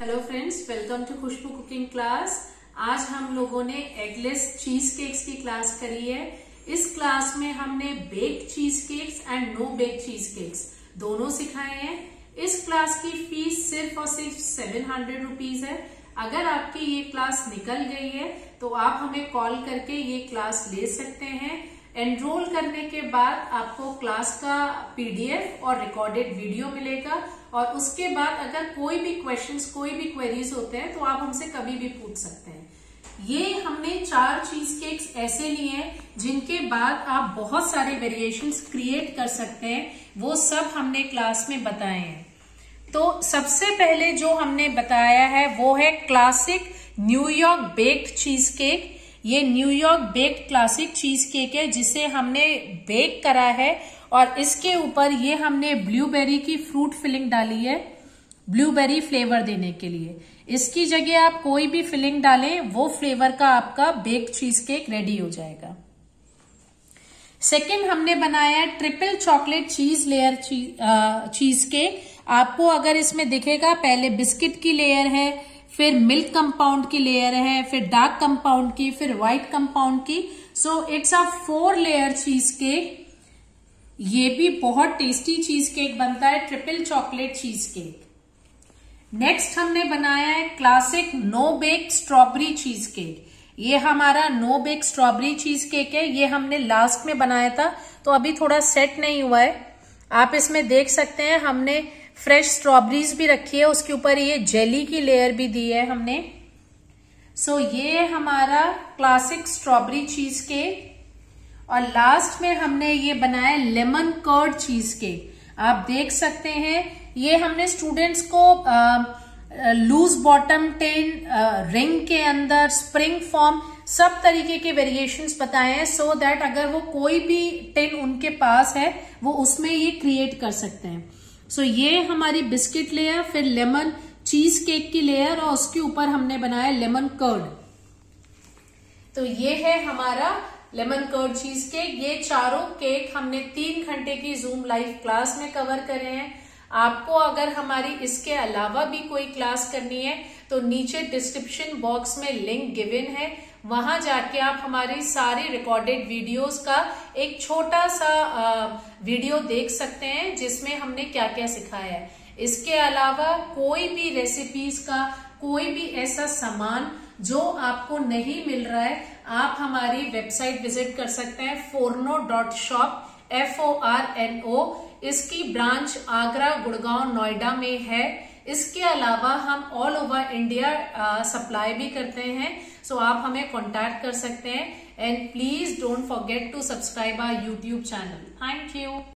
Hello friends, welcome to Khushboo cooking class. आज हम लोगों ने एगलेस चीज केक्स की क्लास करी है। इस क्लास में हमने baked cheesecakes and no baked cheesecakes दोनों सिखाए हैं। इस क्लास की फीस सिर्फ और सिर्फ 700 रुपीज है। अगर आपकी ये क्लास निकल गई है तो आप हमें कॉल करके ये क्लास ले सकते हैं। एनरोल करने के बाद आपको क्लास का पीडीएफ और रिकॉर्डेड वीडियो मिलेगा और उसके बाद अगर कोई भी क्वेश्चंस, कोई भी क्वेरीज होते हैं तो आप हमसे कभी भी पूछ सकते हैं। ये हमने 4 चीज केक्स ऐसे लिए हैं जिनके बाद आप बहुत सारे वेरिएशंस क्रिएट कर सकते हैं। वो सब हमने क्लास में बताए हैं। तो सबसे पहले जो हमने बताया है वो है classic New York baked cheesecake. ये New York baked classic cheesecake है जिसे हमने बेक करा है और इसके ऊपर ये हमने ब्लूबेरी की फ्रूट फिलिंग डाली है, ब्लूबेरी फ्लेवर देने के लिए। इसकी जगह आप कोई भी फिलिंग डालें, वो फ्लेवर का आपका बेक्ड चीज केक रेडी हो जाएगा। सेकेंड हमने बनाया है triple chocolate cheese layer cheesecake. आपको अगर इसमें दिखेगा, पहले बिस्किट की लेयर है, फिर मिल्क कंपाउंड की लेयर है, फिर डार्क कंपाउंड की, फिर व्हाइट कंपाउंड की। So it's a 4 layer cheesecake. ये भी बहुत टेस्टी चीज केक बनता है, triple chocolate cheesecake. Next हमने बनाया है classic no bake strawberry cheesecake. ये हमारा no bake strawberry cheesecake है। ये हमने लास्ट में बनाया था तो अभी थोड़ा सेट नहीं हुआ है। आप इसमें देख सकते हैं हमने फ्रेश स्ट्रॉबेरीज भी रखी है, उसके ऊपर ये जेली की लेयर भी दी है हमने। सो ये हमारा क्लासिक स्ट्रॉबेरी चीज केक। और लास्ट में हमने ये बनाया लेमन कर्ड चीज केक। आप देख सकते हैं ये हमने स्टूडेंट्स को लूज बॉटम टिन, रिंग के अंदर, स्प्रिंग फॉर्म, सब तरीके के वेरिएशंस बताए हैं सो दैट अगर वो कोई भी टिन उनके पास है वो उसमें ये क्रिएट कर सकते हैं। सो ये हमारी बिस्किट लेयर, फिर लेमन चीज केक की लेयर और उसके ऊपर हमने बनाया लेमन कर्ड। तो ये है हमारा लेमन कर्ड चीज केक। ये चारों केक हमने 3 घंटे की जूम लाइव क्लास में कवर करे हैं। आपको अगर हमारी इसके अलावा भी कोई क्लास करनी है तो नीचे डिस्क्रिप्शन बॉक्स में लिंक गिवन है, वहां जाके आप हमारी सारी रिकॉर्डेड वीडियोस का एक छोटा सा वीडियो देख सकते हैं जिसमें हमने क्या क्या सिखाया है। इसके अलावा कोई भी रेसिपीज का, कोई भी ऐसा सामान जो आपको नहीं मिल रहा है, आप हमारी वेबसाइट विजिट कर सकते हैं forno.shop FORNO। इसकी ब्रांच आगरा, गुड़गांव, नोएडा में है। इसके अलावा हम ऑल ओवर इंडिया सप्लाई भी करते हैं। सो आप हमें कांटेक्ट कर सकते हैं। And please don't forget to subscribe our YouTube channel. Thank you.